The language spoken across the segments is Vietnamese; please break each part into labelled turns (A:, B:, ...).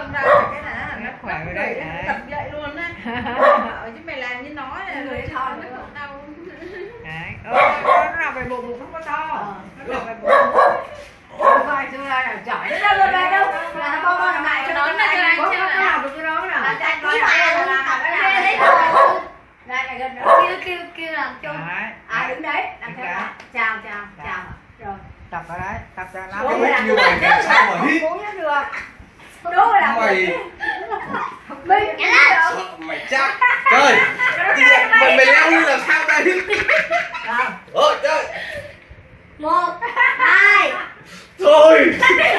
A: không ra cái này nó khỏe rồi đấy. Tập dậy luôn á. Chứ mày làm như nói là người thon nó không đâu. Đấy. Nó nào về bộ bụng không có to. Nó nào về bộ bụng. Coi chưa là giỏi. Đâu đâu đâu đâu. Là con mày cái đó là anh chưa làm được cái đó nào. Là anh nói là làm cái này. Đây này gần đó. Kêu làm chung. Đứng đấy, làm theo nào. Chào. Rồi. Tập ở đấy, tập cho nó.
B: Như vậy làm sao mà hít.
A: Uống được. Đúng là
B: mày.
A: Mình
B: sợ mày chắc. Trời. Mày leo như làm sao đây? Rồi, chơi.
C: 1, 2.
B: Thôi.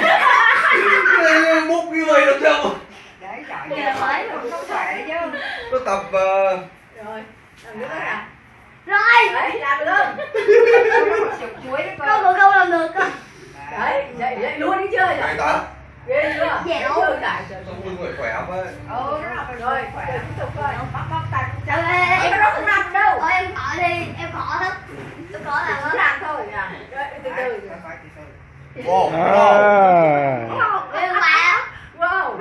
B: Múc như vậy được không?
A: Đấy, giỏi rồi. Không khỏe chứ.
B: Tôi tập
A: rồi, làm nữa à?
C: Rồi.
A: Đấy, làm được. Chuối đấy con.
C: Câu làm được cơ.
A: Đấy, dậy luôn đi chơi
B: Này ta.
A: Ghê chưa?
C: Dẻo.
A: Chơi lại trời.
B: Không người khỏe không ấy.
A: Rồi, khỏe. Tiếp tục coi. Bóc tay.
C: Trời ơi,
A: Em nó không làm đâu.
C: Thôi em khỏi đi, em khỏi hết. Tôi có làm
A: Cứ
C: hết.
A: làm thôi à. Từ từ.
B: Ồ.
C: Em bà.
A: Wow.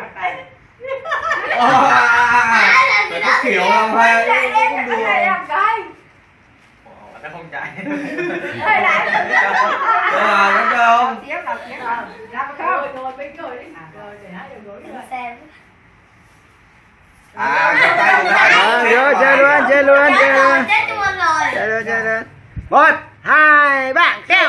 B: Phải có kiểu làm hay. Không được.
A: Làm cái.
B: Nó không chạy.
A: Đây lại.
B: Đúng không?
A: Tiếp làm không? Ngồi bên ngồi đi. Rồi để hãy đừng gối.
C: Xem.
B: Cầm tay.
D: Rồi chơi luôn.
C: Chết luôn rồi.
D: Chơi luôn. 1, 2, 3, kêu.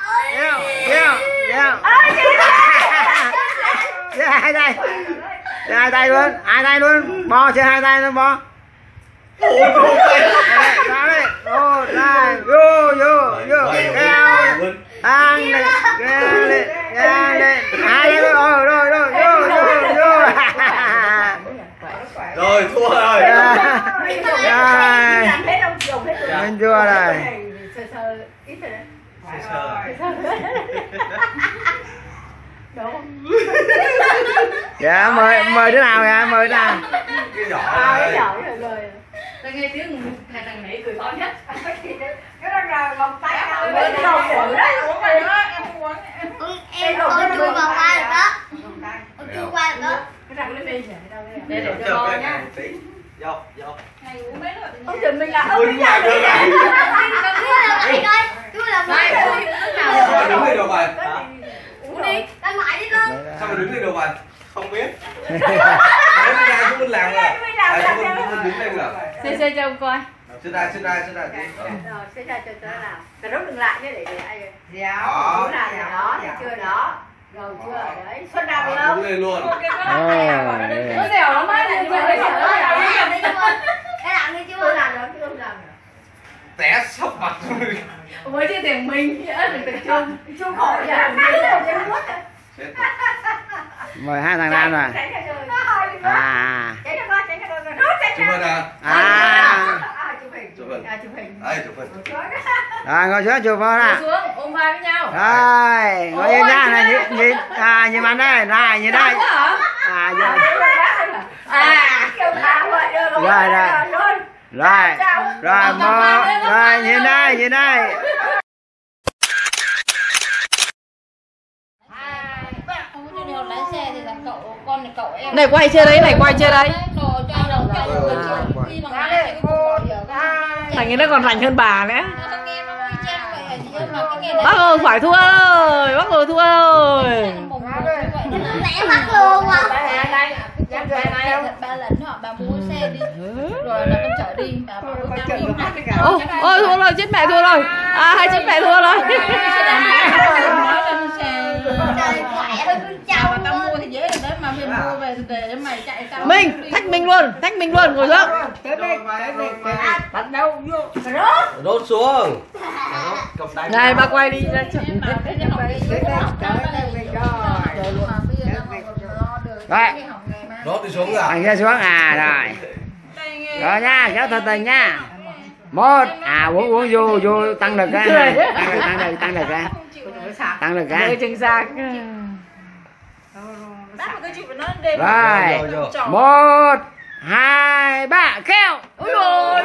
D: Chơi hai tay. Chơi hai tay luôn. Hai tay luôn. Bò chơi hai tay luôn bò. Ra đây. 1, 2, vô. Kêu. Ăn đi. Kêu đi. Hai tay luôn. Rồi. Vô.
B: Rồi, thua rồi.
D: Mình thua rồi.
A: Sờ ít rồi đấy. Đúng.
D: Dạ mời đứa nào kìa, mời đứa nào.
B: Cái nhỏ
A: Cái
B: này.
A: nhỏ rồi. Tôi nghe tiếng thằng nãy cười to nhất. Cái đó là vòng tay nào bên đầu của đấy. Uống rồi đó, em không uống.
C: Em chui vào qua được đó. Em chui qua được đó.
A: Cái thằng lên đây để cho bò nhá.
B: Vô.
A: Này uống mấy rồi. Ông Trần mình là ông
B: Ui, ngoài đường này.
C: Chui làm lại coi.
B: Sao đứng lên đầu bài?
A: Uống đi.
C: Làm lại đi con.
B: Sao mà đứng lên đầu bài? Không biết. Nếu mình ra chúng mình làm rồi. Chúng mình đứng lên nào.
A: Xe cho ông coi.
B: Sit ra.
A: Rồi, sẽ ra cho tớ nào. Cái rốt đừng lại nhé để ai. Dạ.
B: Đó.
A: Đúng là đó, thấy chưa đó. Rồi chưa? Đấy. Xuân đào được không?
B: Đứng lên luôn.
A: Nó dẻo lắm á.
C: Cái làm đi chưa?
A: Tôi làm đó chứ không làm.
B: Té sắp mặt rồi.
A: Mới chia tiền mình đừng trông chung khổ nhà mình
D: Mời hai thằng nam rồi.
B: Chụp hình à?
A: Chụp hình.
B: Đây, chụp hình.
D: Rồi ngồi xuống chụp vào nè.
A: Xuống ôm vai với nhau.
D: Rồi ngồi yên ra này nhìn mặt đây, này nhìn đây. Rồi nhìn đây.
A: Này quay chưa đấy, Thành ấy nó còn rảnh hơn bà nữa. Bác ơi phải thua rồi,
C: Mẹ mắc luôn à.
E: Ba lần họ bà mua xe đi rồi là con chở đi bà
A: Ôi thua rồi, chết mẹ thua rồi. Hai chết mẹ thua rồi.
C: Trời khỏe hơn con
E: chào
C: cháu
E: tao mua
C: luôn.
E: thì dễ rồi đấy mà mình mua về để mày chạy sao
A: Thách mình luôn ngồi xuống.
D: Bắt đầu vô.
B: Rốt xuống.
A: Này bà quay đi ra chậm.
D: Rồi.
B: Rốt đi xuống à?
D: Thằng kia xuống rồi. Rồi nha, kéo thật tình nha. 1, uống vô tăng lực á. Tăng lực á.
A: Chừng xa.
D: Rồi. 1, 2, 3 kêu.
A: Ôi dồi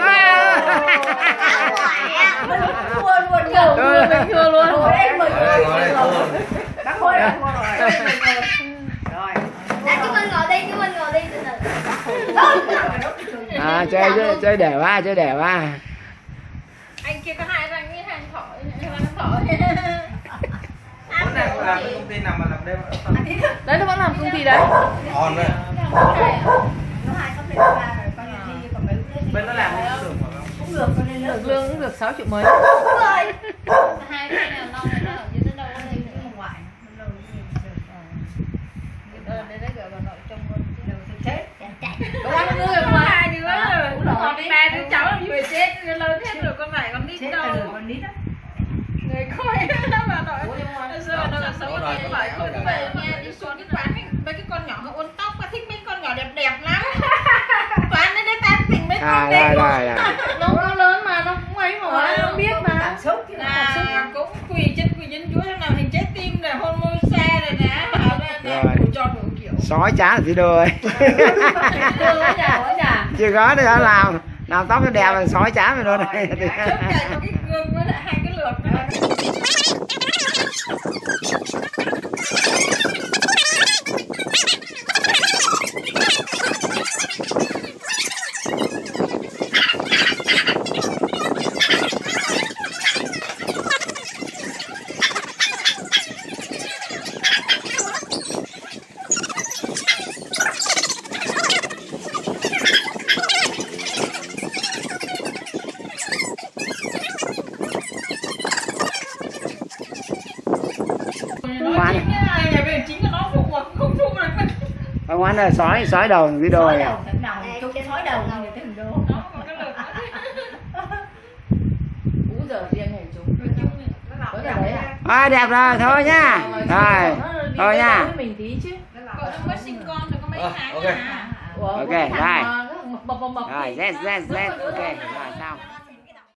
A: mình thua luôn.
C: Đã chúng mình ngồi đây con ngồi đi từ từ.
D: À, chơi đều quá, chơi đều quá.
E: Anh kia có hai răng với hai thỏi, thỏi.
B: Bữa nay làm cái công ty nào mà làm đêm ở phần
E: Đấy nó vẫn làm công ty đấy.
B: on đấy.
C: Nó hai có thể ba rồi, con đi còn mấy
B: Bên nó làm cũng được mà không?
C: cũng được, con lên
E: Được lương cũng được 6 triệu mấy.
C: đúng rồi.
E: Hai cái nào lâu này nó ở dưới đâu nó lên cái ngoài. Đấy gọi bà nội trông luôn chứ đâu chết. Có ba đứa rồi mà hai đứa rồi. Ba đứa cháu làm gì phải chết lớn hết rồi con này con nít đâu.
C: Con nít á.
E: Người coi bà nội. Giờ nó là xấu rồi các bạn không về nhà đi xuống cái quán mấy cái con nhỏ nó uốn tóc mà thích mấy con nhỏ đẹp đẹp lắm. Quán đấy tán tỉnh mấy con đấy. Nó lớn mà nó cũng ấy mà nó biết mà. Là cũng quỳ chân chúa trong nào hình trái tim này hôn môi xe này nè. Cho đủ kiểu.
D: Sói chá là thì đưa chưa có để làm tóc cho đẹp là sói chá mày luôn này.
E: Chốt chạy có cái gương với lại hai cái lược nữa.
D: Ông anh là sói đầu cái đôi à.
C: Chung cái thói đầu người ta hình đô.
E: Ú giờ riêng này chúng. Có giờ đấy à?
D: À, đẹp rồi, thôi nha. Rồi, thôi nha.
E: Mình tí chứ. Cậu nó mới sinh con rồi có mấy tháng
B: ok.
E: à?
D: Ok, rồi.
E: Bập bập bập.
D: Rồi, yes, ok, rồi xong.